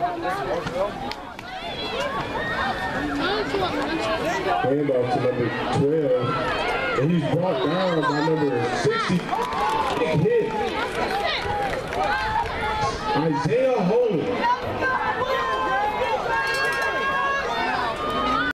Handoff to number 12. And he's brought down by number 60. Big hit. Isaiah Holland.